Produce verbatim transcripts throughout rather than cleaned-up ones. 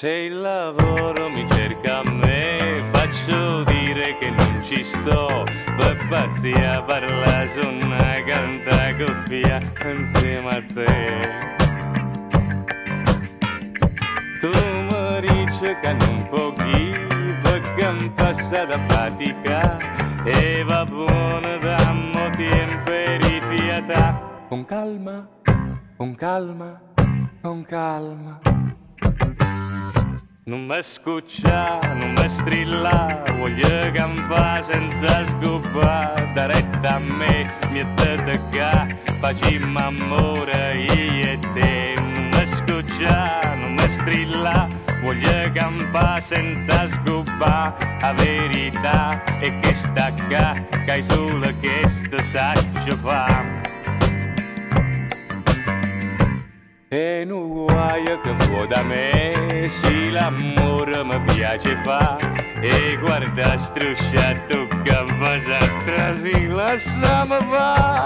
Se il lavoro mi cerca a me, faccio dire che non ci sto, per pazzia parla su una canta cuffia insieme a te. Tu mi dici che non può chi, perché mi passa da fatica, e va buono dammo tempo e rifiata. Con calma, con calma, con calma. Non mi scuccia, non mi strilla, voglio campare senza scoppare, da retta a me, mi tocca, facciamo amore io e te. Non mi scuccia, non mi strilla, voglio campare senza scoppare, la verità è che sta qua, che hai solo che sto saccio fa. E non guaio che può da me, sì l'amore mi piace fa, e guarda struscia tocca basastra, sì lasciami va.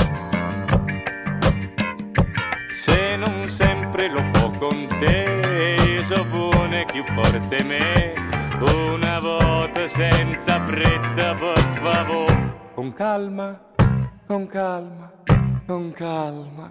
Se non sempre lo fa con te, io so buono più forte me, una volta senza fretta per favore. Con calma, con calma, con calma.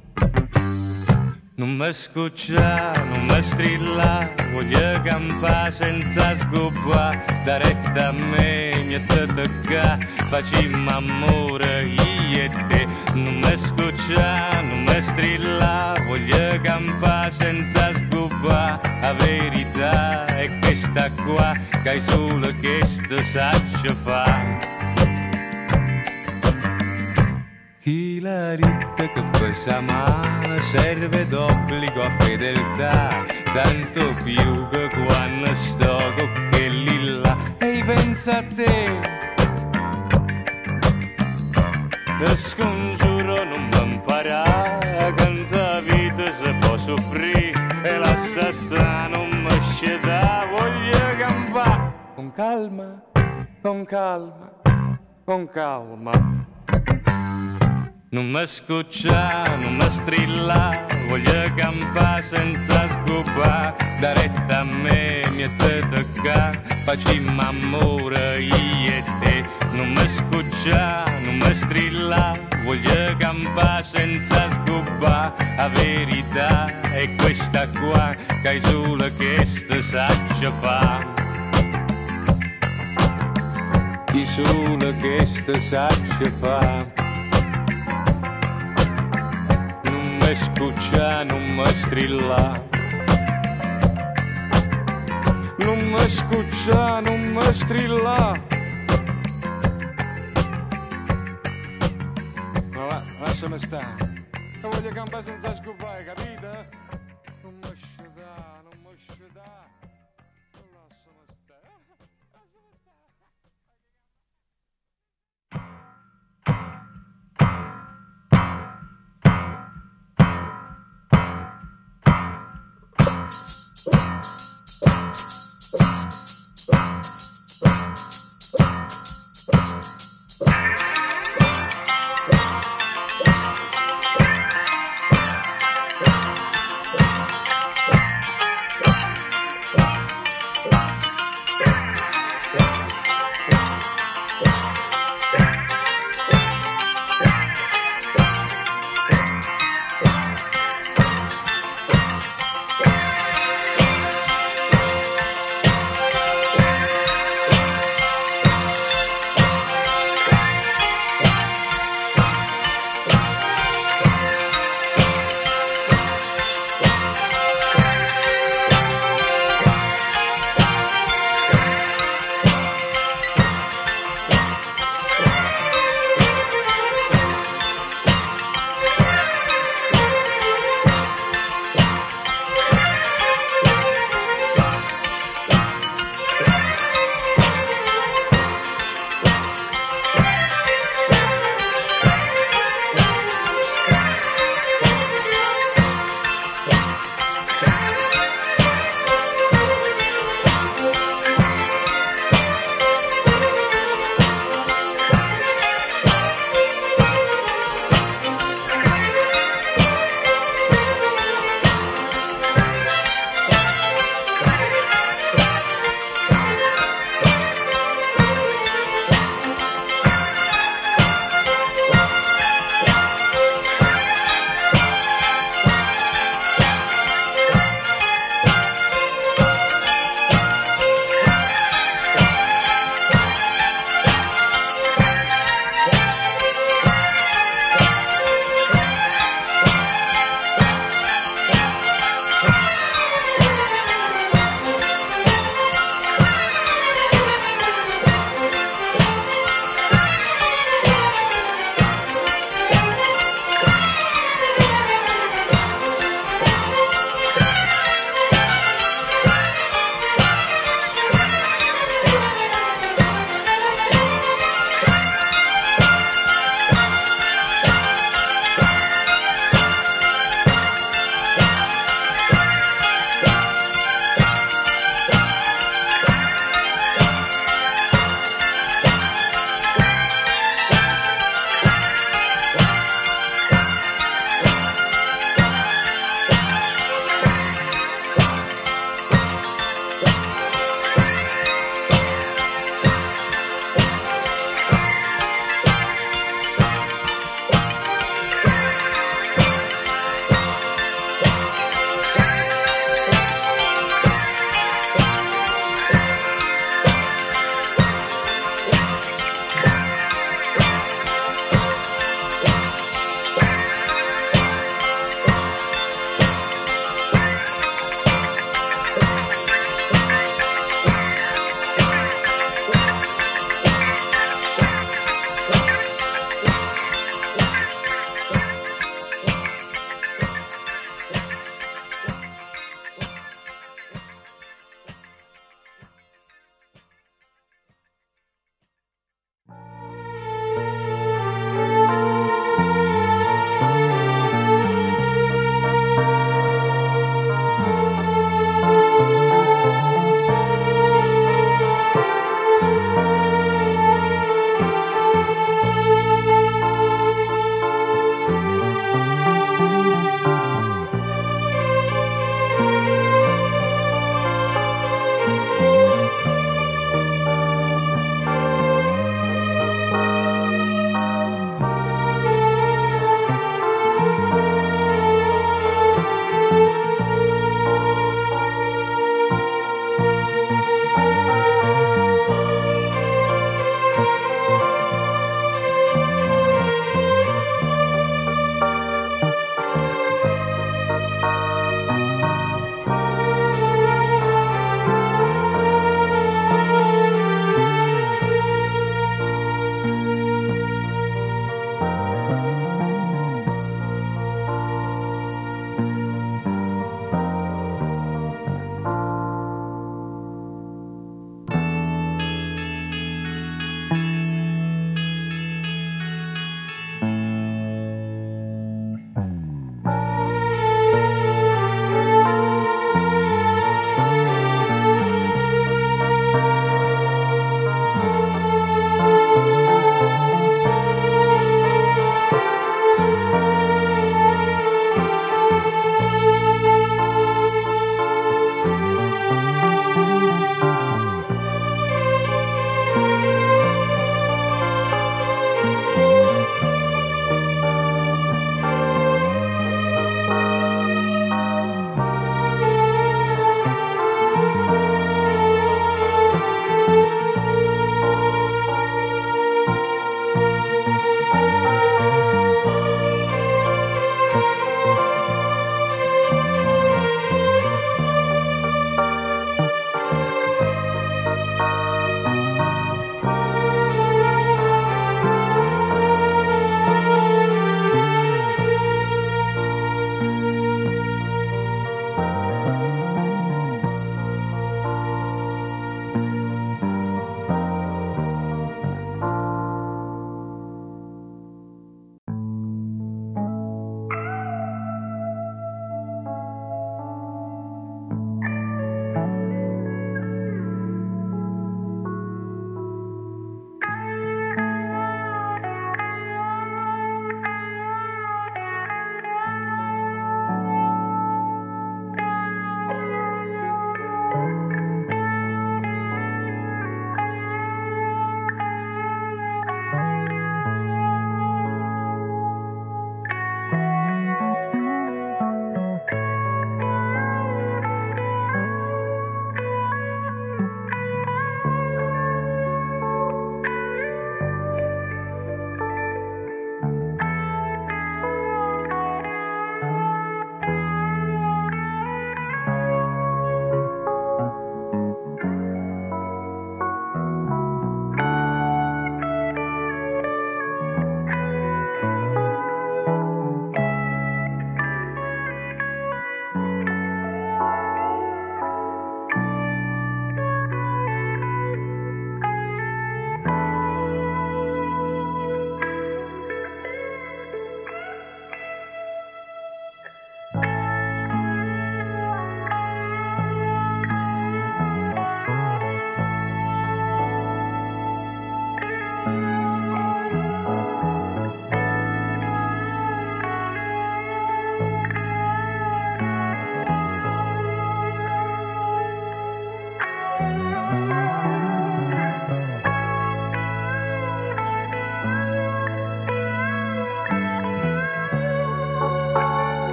Non mi scuccia, non mi strilla, voglio campare senza scoppare, da retta a me, mi tocca, facciamo amore io e te. Non mi scuccia, non mi strilla, voglio campare senza scoppare, la verità è questa qua, che hai solo che sto saccio fa. Chi la ritta che pesa male serve d'obbligo a fedeltà, tanto più che quando sto con quelli là, e pensa a te. Te scongiuro non mi imparare, che la vita si può soffrire, e lascia sta non mi sceda, voglio campare. Con calma, con calma, con calma. Non mi scuccia, non mi strilla, voglio campare senza scoppare, da retta a me, mi tocca, facciamo amore io e te. Non mi scuccia, non mi strilla, voglio campare senza scoppare, la verità è questa qua, che hai solo che sto saccio fa. Chi solo che sto saccio fa. Non mi scuccia, non mi strilla, non mi scuccia, non mi strilla. Ma va, lasciami stare, non voglio campare senza scopare, capito? Non mi sceda, non mi sceda, lasciami stare.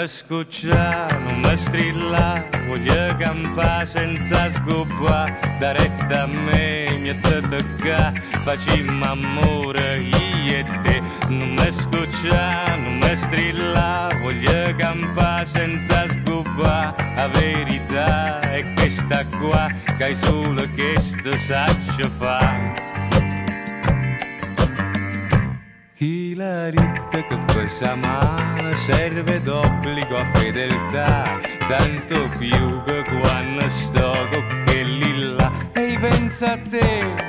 mi scuccia, non mi strilla, voglio campare senza scoppare, da retta a me mi è tocca, facciamo amore io e te. Non mi scuccia, non mi strilla, voglio campare senza scoppare, la verità è questa qua, che hai solo questo saccio fa. Chi la ritta che questa mano serve d'obbligo a fedeltà, tanto più che quando sto con quelli là. Ehi, pensa a te,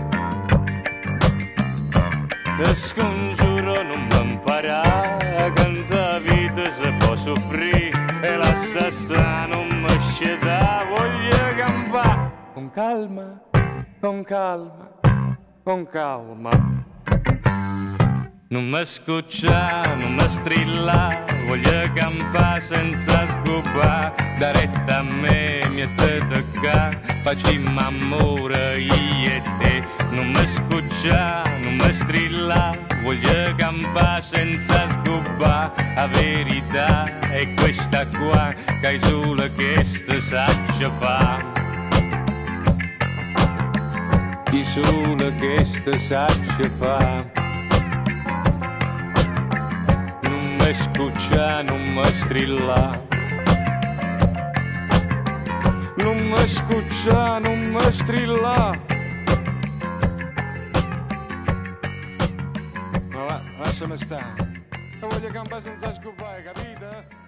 te scongiuro non mi imparare a cantare vita se può soffrire, e la sassa non mi sceda, voglio campare con calma, con calma, con calma. Non mi scuccia, non mi strilla, voglio campare senza scoppare, da retta a me mi è tocca, facciamo amore io e te. Non mi scuccia, non mi strilla, voglio campare senza scoppare, la verità è questa qua, che hai solo questo saccio fa. Chi solo questo saccio fa. Non mi scuccia, non mi strilla, non mi scuccia, non mi strilla. Ma va, lasciami stare, voglio campare senza scopare, capito?